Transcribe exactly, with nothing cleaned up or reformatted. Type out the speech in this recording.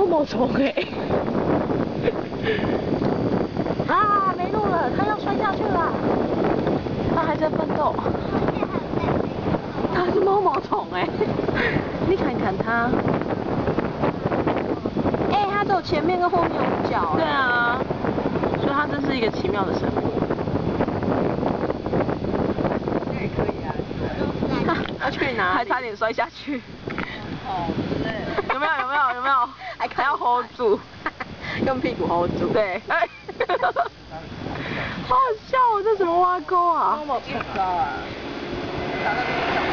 毛毛虫哎！啊，没路了，它要摔下去了。它还在奋斗。它是毛毛虫哎！你看看它。哎，它只有前面跟后面有脚。对啊，所以它真是一个奇妙的生物。 也可以啊。 要去哪？还差点摔下去。哦，对。有没有？有没有？有没有？还还要 hold 住，用屁股 hold 住。对。哎。好好笑哦，这什么挖沟啊？ 毛毛虫高啊！